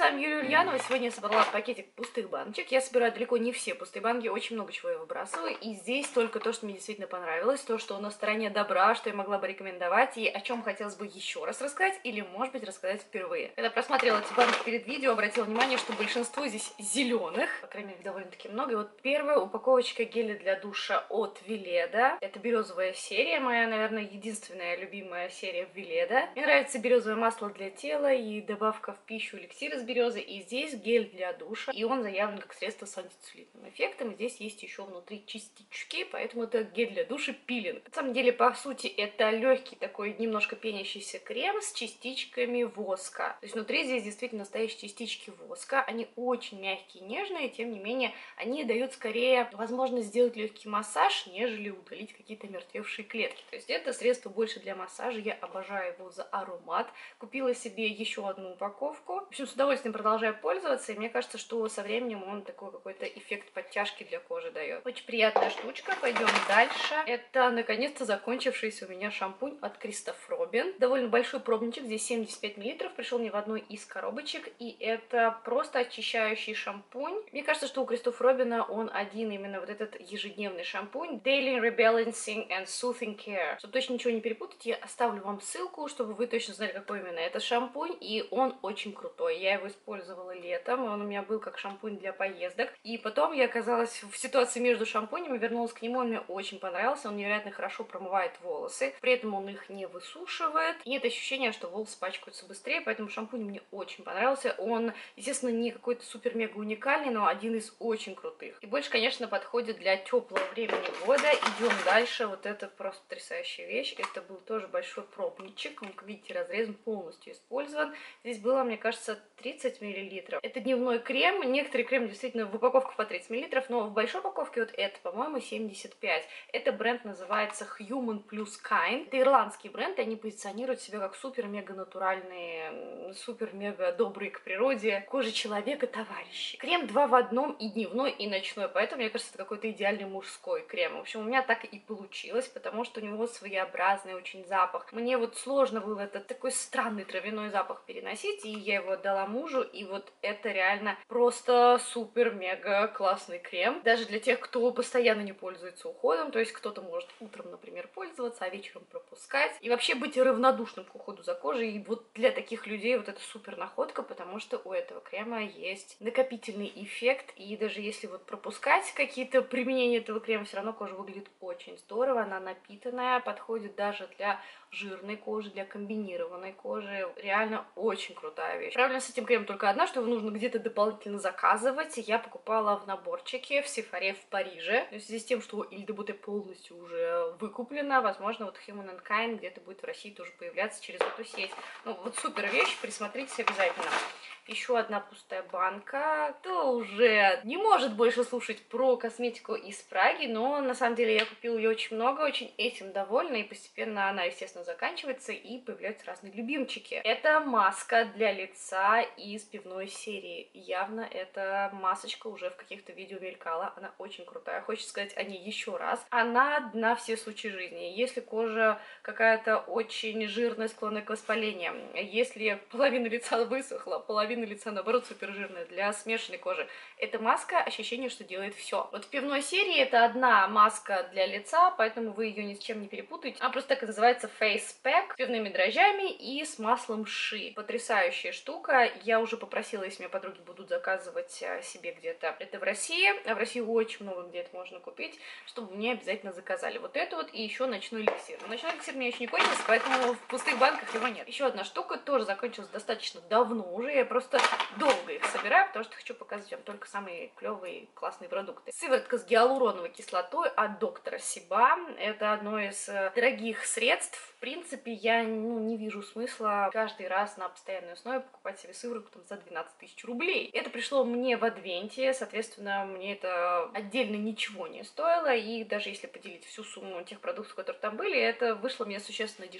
вами Юлия Ульянова. Сегодня я собрала пакетик пустых баночек. Я собираю далеко не все пустые банки, очень много чего я выбрасываю. И здесь только то, что мне действительно понравилось, то, что на стороне добра, что я могла бы рекомендовать, и о чем хотелось бы еще раз рассказать, или, может быть, рассказать впервые. Когда просматривала эти банки перед видео, обратила внимание, что большинство здесь зеленых, по крайней мере, довольно-таки много. И вот первая упаковочка геля для душа от Веледа. Это березовая серия, моя, наверное, единственная любимая серия в Веледа. Мне нравится березовое масло для тела и добавка в пищу эликсир из березы. И здесь гель для душа, и он заявлен как средство с антицеллюлитным эффектом. Здесь есть еще внутри частички, поэтому это гель для душа пилинг. На самом деле, по сути, это легкий такой немножко пенящийся крем с частичками воска. То есть внутри здесь действительно настоящие частички воска. Они очень мягкие и нежные, тем не менее, они дают скорее возможность сделать легкий массаж, нежели удалить какие-то мертвевшие клетки. То есть это средство больше для массажа. Я обожаю его за аромат. Купила себе еще одну упаковку. В общем, с удовольствием продолжаю пользоваться, и мне кажется, что со временем он такой какой-то эффект подтяжки для кожи дает. Очень приятная штучка. Пойдем дальше. Это, наконец-то, закончившийся у меня шампунь от Christoph Robin. Довольно большой пробничек, здесь 75 мл. Пришел мне в одной из коробочек, и это просто очищающий шампунь. Мне кажется, что у Christoph Robin он один, именно вот этот ежедневный шампунь. Daily Rebalancing and Soothing Care. Чтобы точно ничего не перепутать, я оставлю вам ссылку, чтобы вы точно знали, какой именно это шампунь, и он очень крутой. Я его использовала летом, он у меня был как шампунь для поездок, и потом я оказалась в ситуации между шампунями, вернулась к нему, он мне очень понравился, он невероятно хорошо промывает волосы, при этом он их не высушивает, и нет ощущения, что волосы пачкаются быстрее, поэтому шампунь мне очень понравился. Он, естественно, не какой-то супер-мега уникальный, но один из очень крутых. И больше, конечно, подходит для теплого времени года. Идем дальше. Вот это просто потрясающая вещь. Это был тоже большой пробничек. Он, как видите, разрезан, полностью использован. Здесь было, мне кажется, 30 мл. Это дневной крем. Некоторые кремы действительно в упаковках по 30 мл, но в большой упаковке вот это, по-моему, 75. Это бренд называется Human Plus Kind. Это ирландский бренд, и они позиционируют себя как супер-мега натуральные, супер-мега добрые к природе кожи человека товарищи. Крем 2 в одном, и дневной, и ночной, поэтому, мне кажется, это какой-то идеальный мужской крем. В общем, у меня так и получилось, потому что у него своеобразный очень запах. Мне вот сложно было этот такой странный травяной запах переносить, и я его отдала мужу, и вот это реально просто супер-мега классный крем. Даже для тех, кто постоянно не пользуется уходом, то есть кто-то может утром, например, пользоваться, а вечером пропускать. И вообще быть равнодушным к уходу за кожей. И вот для таких людей вот это супер находка, потому что у этого крема есть накопительный эффект. И даже если вот пропускать какие-то применения этого крема, все равно кожа выглядит очень здорово. Она напитанная, подходит даже для жирной кожи, для комбинированной кожи. Реально очень крутая вещь. Проблема с этим кремом только одна, что его нужно где-то дополнительно заказывать. Я покупала в наборчике в Сефаре в Париже. В связи с тем, что Иль де Буте полностью уже выкуплена, возможно, вот Human Kind где-то будет в России тоже появляться через эту сеть. Ну, вот супер вещь, присмотритесь обязательно. Еще одна пустая банка. Кто уже не может больше слушать про косметику из Праги, но на самом деле я купила ее очень много, очень этим довольна, и постепенно она, естественно, заканчивается, и появляются разные любимчики. Это маска для лица из пивной серии. Явно эта масочка уже в каких-то видео мелькала, она очень крутая. Хочется сказать о ней еще раз. Она на все случаи жизни. Если кожа какая-то очень жирная, склонная к воспалениям, если половина лица высохла, половина лица, наоборот, супер жирная, для смешанной кожи. Эта маска, ощущение, что делает все. Вот в пивной серии это одна маска для лица, поэтому вы ее ни с чем не перепутаете. Она просто так и называется Face Pack с пивными дрожжами и с маслом ши. Потрясающая штука. Я уже попросила, если мне подруги будут заказывать себе где-то это в России, а в России очень много где это можно купить, чтобы мне обязательно заказали вот это вот и еще ночной эликсир. Но ночной эликсир мне еще не кончился, поэтому в пустых банках его нет. Еще одна штука тоже закончилась достаточно давно уже. Я просто долго их собираю, потому что хочу показывать вам только самые клевые, классные продукты. Сыворотка с гиалуроновой кислотой от доктора Сиба. Это одно из дорогих средств. В принципе, я не вижу смысла каждый раз на постоянной основе покупать себе сыворотку там, за 12 тысяч рублей. Это пришло мне в адвенте, соответственно, мне это отдельно ничего не стоило. И даже если поделить всю сумму тех продуктов, которые там были, это вышло мне существенно дешевле,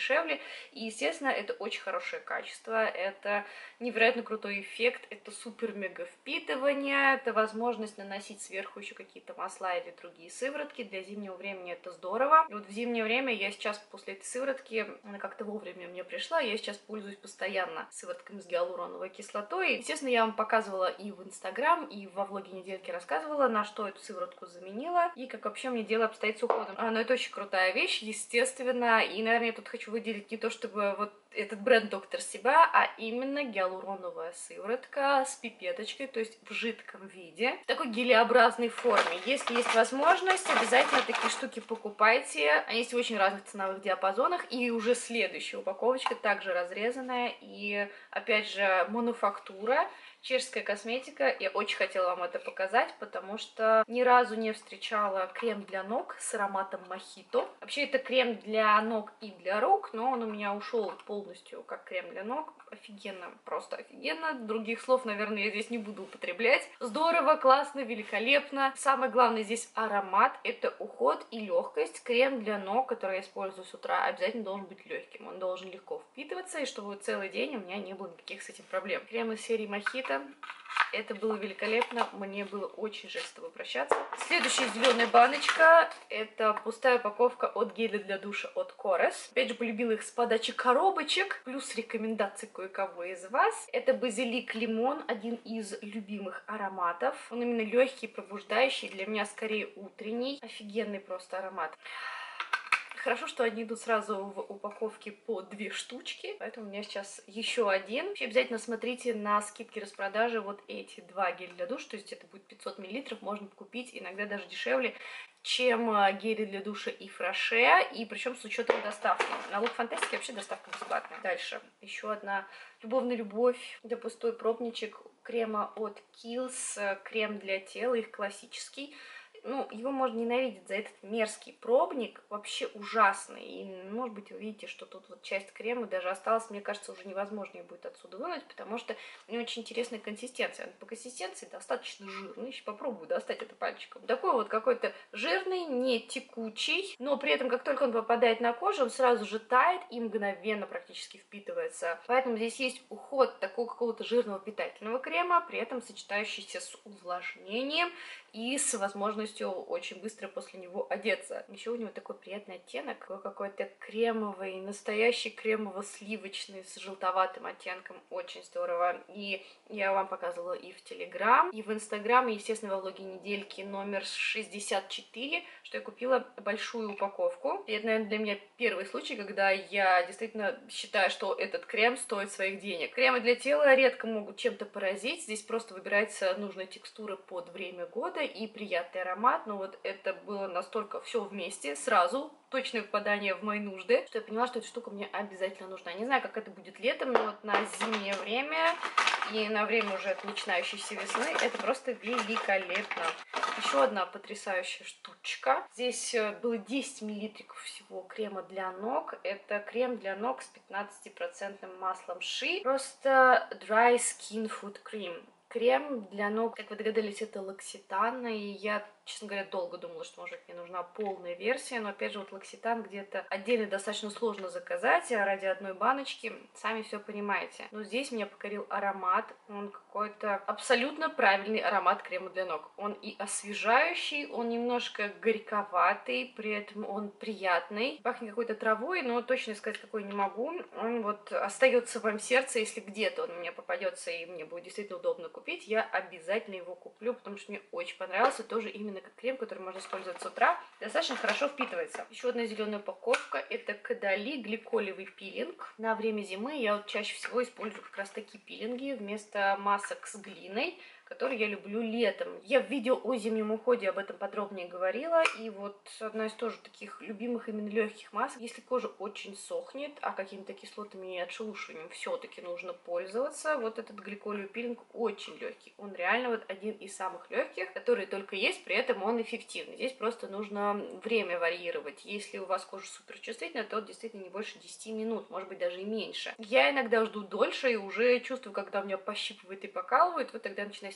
дешевле. И, естественно, это очень хорошее качество, это невероятно крутой эффект, это супер-мега впитывание, это возможность наносить сверху еще какие-то масла или другие сыворотки. Для зимнего времени это здорово. И вот в зимнее время я сейчас после этой сыворотки, она как-то вовремя мне пришла, я сейчас пользуюсь постоянно сыворотками с гиалуроновой кислотой. Естественно, я вам показывала и в Инстаграм, и во влоге недельки рассказывала, на что эту сыворотку заменила, и как вообще мне дело обстоит с уходом. Но это очень крутая вещь, естественно, и, наверное, я тут хочу выделить не то, чтобы вот этот бренд Доктор Сиба, а именно гиалуроновая сыворотка с пипеточкой, то есть в жидком виде, в такой гелеобразной форме. Если есть возможность, обязательно такие штуки покупайте. Они есть в очень разных ценовых диапазонах, и уже следующая упаковочка также разрезанная, и опять же мануфактура. Чешская косметика, я очень хотела вам это показать, потому что ни разу не встречала крем для ног с ароматом мохито. Вообще это крем для ног и для рук, но он у меня ушел полностью как крем для ног. Офигенно, просто офигенно. Других слов, наверное, я здесь не буду употреблять. Здорово, классно, великолепно. Самое главное здесь аромат, это уход и легкость. Крем для ног, который я использую с утра, обязательно должен быть легким. Он должен легко впитываться, и чтобы целый день у меня не было никаких с этим проблем. Крем из серии мохито. Это было великолепно, мне было очень жаль с тобой прощаться. Следующая зеленая баночка, это пустая упаковка от геля для душа от Корес. Опять же, полюбила их с подачи коробочек, плюс рекомендации кое-кого из вас. Это базилик лимон, один из любимых ароматов. Он именно легкий, пробуждающий, для меня скорее утренний. Офигенный просто аромат. Хорошо, что они идут сразу в упаковке по 2 штучки, поэтому у меня сейчас еще один. Вообще обязательно смотрите на скидки распродажи вот эти 2 геля для душа, то есть это будет 500 мл, можно купить иногда даже дешевле, чем гели для душа и Фроше, и причем с учетом доставки. На Look Fantastic вообще доставка бесплатная. Дальше еще одна любовная любовь, это пустой пробничек крема от Kiehl's, крем для тела, их классический. Ну, его можно ненавидеть за этот мерзкий пробник, вообще ужасный. И, может быть, вы видите, что тут вот часть крема даже осталась, мне кажется, уже невозможно ее будет отсюда вынуть, потому что у него очень интересная консистенция. Он по консистенции достаточно жирный, сейчас попробую достать это пальчиком. Такой вот какой-то жирный, не текучий, но при этом, как только он попадает на кожу, он сразу же тает и мгновенно практически впитывается. Поэтому здесь есть уход такого какого-то жирного питательного крема, при этом сочетающийся с увлажнением и с возможностью очень быстро после него одеться. Еще у него такой приятный оттенок, какой-то кремовый, настоящий кремово-сливочный с желтоватым оттенком. Очень здорово. И я вам показывала и в Телеграм, и в Инстаграм, и, естественно, во влоге недельки номер 64, что я купила большую упаковку. И это, наверное, для меня первый случай, когда я действительно считаю, что этот крем стоит своих денег. Кремы для тела редко могут чем-то поразить. Здесь просто выбирается нужная текстура под время года и приятный аромат, но вот это было настолько все вместе, сразу, точное попадание в мои нужды, что я поняла, что эта штука мне обязательно нужна. Не знаю, как это будет летом, но вот на зимнее время и на время уже начинающейся весны это просто великолепно. Еще одна потрясающая штучка. Здесь было 10 мл всего крема для ног. Это крем для ног с 15% маслом ши. Просто Dry Skin Food Cream. Крем для ног, как вы догадались, это L'Occitane, и я, честно говоря, долго думала, что, может, мне нужна полная версия, но, опять же, вот L'Occitane где-то отдельно достаточно сложно заказать, а ради одной баночки, сами все понимаете. Но здесь меня покорил аромат, он какой-то абсолютно правильный аромат крема для ног. Он и освежающий, он немножко горьковатый, при этом он приятный, пахнет какой-то травой, но точно сказать, какой не могу. Он вот остается в моем сердце, если где-то он мне попадется и мне будет действительно удобно купить, я обязательно его куплю, потому что мне очень понравился, тоже именно как крем, который можно использовать с утра, достаточно хорошо впитывается. Еще одна зеленая упаковка, это Кадали гликолевый пилинг. На время зимы я вот чаще всего использую как раз такие пилинги вместо масок с глиной, которые я люблю летом. Я в видео о зимнем уходе об этом подробнее говорила, и вот одна из тоже таких любимых именно легких масок. Если кожа очень сохнет, а какими-то кислотами и отшелушиванием все-таки нужно пользоваться, вот этот гликолевый пилинг очень легкий. Он реально вот один из самых легких, которые только есть, при этом он эффективный. Здесь просто нужно время варьировать. Если у вас кожа суперчувствительная, то действительно не больше 10 минут, может быть даже и меньше. Я иногда жду дольше и уже чувствую, когда меня пощипывает и покалывает, вот тогда начинаю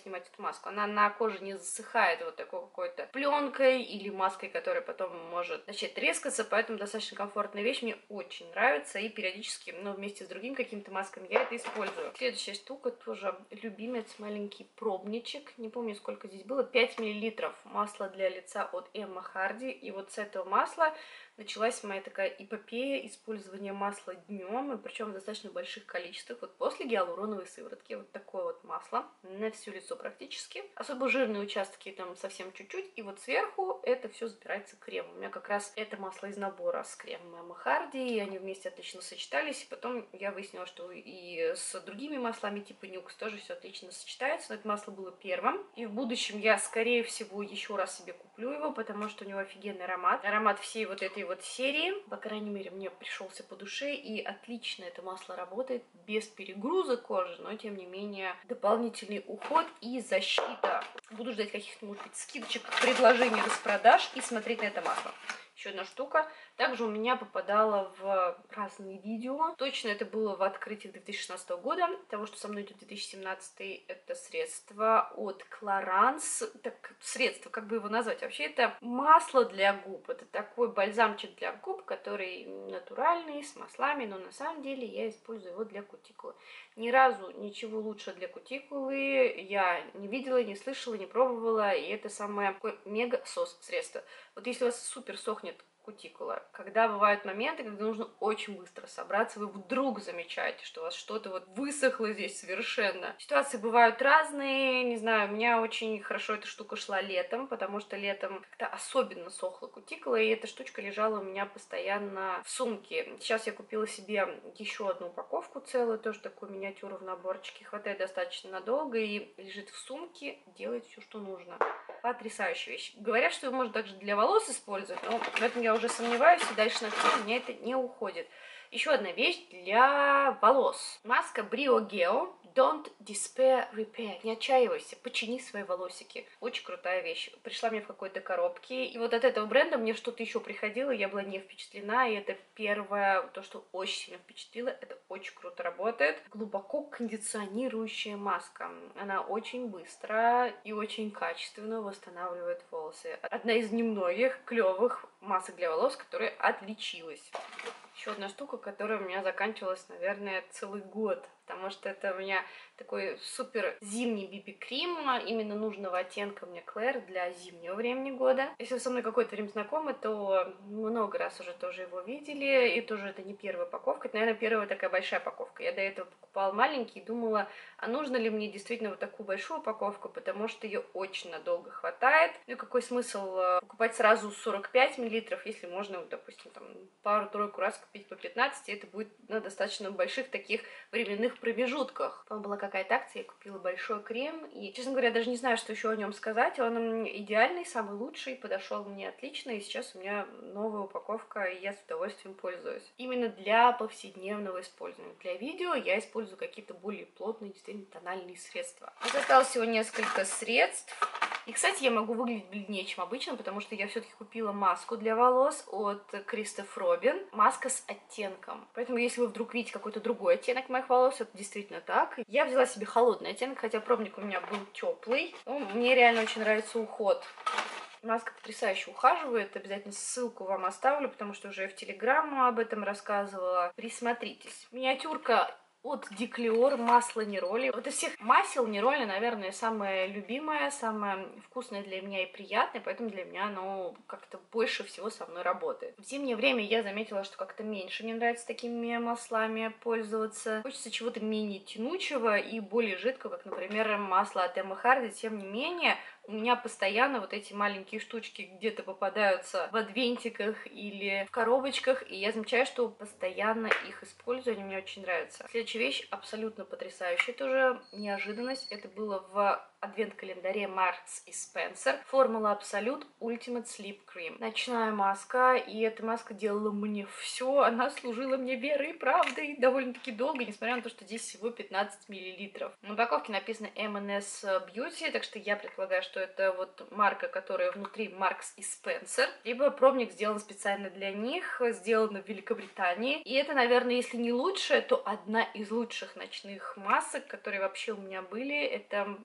снимать эту маску. Она на коже не засыхает вот такой какой-то пленкой или маской, которая потом может начать трескаться, поэтому достаточно комфортная вещь, мне очень нравится, и периодически, ну, вместе с другими какими-то масками я это использую. Следующая штука тоже любимец, маленький пробничек, не помню, сколько здесь было, 5 мл масла для лица от Эмма Харди, и вот с этого масла началась моя такая эпопея использования масла днем, и причем в достаточно больших количествах. Вот после гиалуроновой сыворотки вот такое вот масло на все лицо практически. Особо жирные участки там совсем чуть-чуть, и вот сверху это все забирается кремом. У меня как раз это масло из набора с кремом Эмма Харди, и они вместе отлично сочетались, и потом я выяснила, что и с другими маслами типа Нюкс тоже все отлично сочетается, но это масло было первым, и в будущем я, скорее всего, еще раз себе куплю его, потому что у него офигенный аромат. Аромат всей вот этой вот серии, по крайней мере, мне пришелся по душе, и отлично это масло работает, без перегруза кожи, но тем не менее дополнительный уход и защита. Буду ждать каких-то, может быть, скидочек, предложений, распродаж и смотреть на это масло. Еще одна штука. Также у меня попадала в разные видео. Точно это было в открытиях 2016 года. Того, что со мной идет 2017, это средство от Clarins. Так, средство, как бы его назвать? Вообще, это масло для губ. Это такой бальзамчик для губ, который натуральный, с маслами, но на самом деле я использую его для кутикулы. Ни разу ничего лучше для кутикулы я не видела, не слышала, не пробовала. И это самое такое мега-сос средство. Вот если у вас супер сохнет кутикула, когда бывают моменты, когда нужно очень быстро собраться, вы вдруг замечаете, что у вас что-то вот высохло здесь совершенно. Ситуации бывают разные, не знаю, у меня очень хорошо эта штука шла летом, потому что летом как-то особенно сохла кутикула, и эта штучка лежала у меня постоянно в сумке. Сейчас я купила себе еще одну упаковку целую, тоже такую миниатюру в наборчике, хватает достаточно надолго и лежит в сумке, делает все, что нужно. Потрясающая вещь. Говорят, что его можно также для волос использовать, но в этом я уже сомневаюсь, и дальше на тему у меня это не уходит. Еще одна вещь для волос. Маска Brio Geo Don't Despair Repair. Не отчаивайся, почини свои волосики. Очень крутая вещь. Пришла мне в какой-то коробке, и вот от этого бренда мне что-то еще приходило, я была не впечатлена, и это первое, то, что очень сильно впечатлило, это очень круто работает. Глубоко кондиционирующая маска. Она очень быстро и очень качественно восстанавливает волосы. Одна из немногих клевых масок для волос, которая отличилась. Еще одна штука, которая у меня заканчивалась, наверное, целый год, потому что это у меня такой супер зимний BB-крем, именно нужного оттенка мне Claire для зимнего времени года. Если вы со мной какое-то время знакомы, то много раз уже тоже его видели, и тоже это не первая упаковка, это, наверное, первая такая большая упаковка. Я до этого покупала маленький и думала, а нужно ли мне действительно вот такую большую упаковку, потому что ее очень надолго хватает. Ну и какой смысл покупать сразу 45 мл, если можно, вот, допустим, там пару-тройку раз купить по 15, и это будет на достаточно больших таких временных промежутках. Там была какая-то акция, я купила большой крем, и, честно говоря, даже не знаю, что еще о нем сказать. Он идеальный, самый лучший, подошел мне отлично, и сейчас у меня новая упаковка, и я с удовольствием пользуюсь. Именно для повседневного использования. Для видео я использую какие-то более плотные, действительно тональные средства. У нас осталось всего несколько средств. И, кстати, я могу выглядеть бледнее, чем обычно, потому что я все-таки купила маску для волос от Кристоф Робин. Маска с оттенком. Поэтому, если вы вдруг видите какой-то другой оттенок моих волос, это действительно так. Я взяла себе холодный оттенок, хотя пробник у меня был теплый. Но мне реально очень нравится уход. Маска потрясающе ухаживает. Обязательно ссылку вам оставлю, потому что уже в Телеграм об этом рассказывала. Присмотритесь. Миниатюрка от Диклиор, масло Нероли. Вот из всех масел Нероли, наверное, самое любимое, самое вкусное для меня и приятное, поэтому для меня оно как-то больше всего со мной работает. В зимнее время я заметила, что как-то меньше мне нравится такими маслами пользоваться. Хочется чего-то менее тянучего и более жидкого, как, например, масло от Эммы Харди. Тем не менее, у меня постоянно вот эти маленькие штучки где-то попадаются в адвентиках или в коробочках, и я замечаю, что постоянно их использую, они мне очень нравятся. Следующая вещь абсолютно потрясающая, тоже неожиданность. Это было в адвент-календаре Marks и Spencer. Формула Absolute Ultimate Sleep Cream. Ночная маска, и эта маска делала мне все. Она служила мне верой и правдой довольно-таки долго, несмотря на то, что здесь всего 15 мл. На упаковке написано M&S Beauty, так что я предполагаю, что это вот марка, которая внутри Marks и Spencer. Либо пробник сделан специально для них, сделан в Великобритании. И это, наверное, если не лучшая, то одна из лучших ночных масок, которые вообще у меня были. Это маска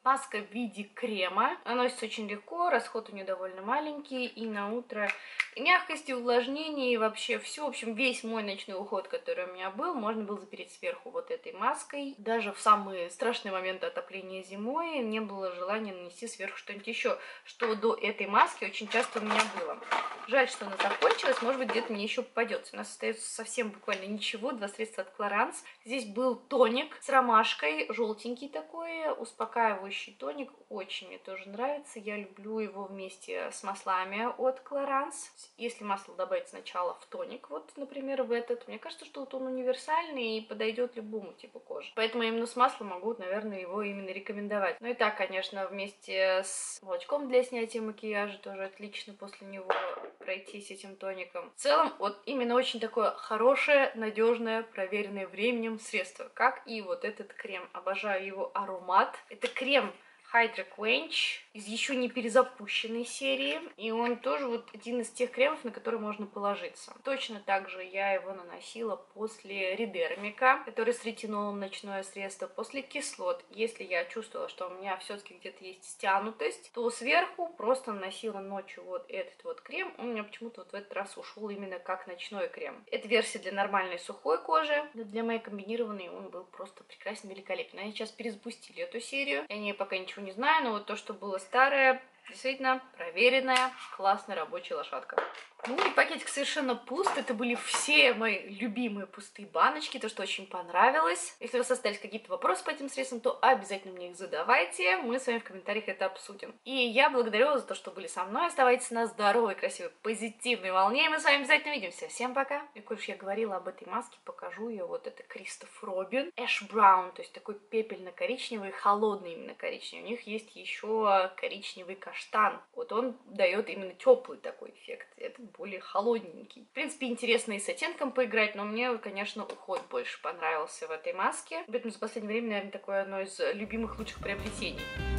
в виде крема. Наносится очень легко, расход у нее довольно маленький, и на утро и мягкость, и увлажнение, и вообще все. В общем, весь мой ночной уход, который у меня был, можно было запереть сверху вот этой маской. Даже в самые страшные моменты отопления зимой не было желания нанести сверху что-нибудь еще, что до этой маски очень часто у меня было. Жаль, что она закончилась, может быть, где-то мне еще попадется. У нас остается совсем буквально ничего, два средства от Clarins. Здесь был тоник с ромашкой, желтенький такой, успокаивающий тоник, очень мне тоже нравится. Я люблю его вместе с маслами от Clarins. Если масло добавить сначала в тоник, вот, например, в этот, мне кажется, что вот он универсальный и подойдет любому типу кожи. Поэтому именно с маслом могу, наверное, его именно рекомендовать. Ну и так, конечно, вместе с молочком для снятия макияжа тоже отлично после него пройтись этим тоником. В целом, вот именно очень такое хорошее, надежное, проверенное временем средство, как и вот этот крем. Обожаю его аромат. Это крем Hydra Quench из еще не перезапущенной серии. И он тоже вот один из тех кремов, на которые можно положиться. Точно так же я его наносила после редермика, который с ретинолом ночное средство, после кислот. Если я чувствовала, что у меня все-таки где-то есть стянутость, то сверху просто наносила ночью вот этот вот крем. Он у меня почему-то вот в этот раз ушел именно как ночной крем. Это версия для нормальной сухой кожи. Но для моей комбинированной он был просто прекрасен, великолепен. Они сейчас перезапустили эту серию. Я о ней пока ничего не знаю, но вот то, что было старое, действительно проверенная, классная рабочая лошадка. Ну и пакетик совершенно пуст. Это были все мои любимые пустые баночки, то, что очень понравилось. Если у вас остались какие-то вопросы по этим средствам, то обязательно мне их задавайте. Мы с вами в комментариях это обсудим. И я благодарю вас за то, что были со мной. Оставайтесь на здоровой, красивой, позитивной волне. И мы с вами обязательно увидимся. Всем пока. И коль уж я говорила об этой маске, покажу ее. Вот это Кристоф Робин. Ash Brown, то есть такой пепельно-коричневый, холодный именно коричневый. У них есть еще коричневый каштан. Вот он дает именно теплый такой эффект. Это более холодненький. В принципе, интересно и с оттенком поиграть, но мне, конечно, уход больше понравился в этой маске. Поэтому за последнее время, наверное, такое одно из любимых лучших приобретений.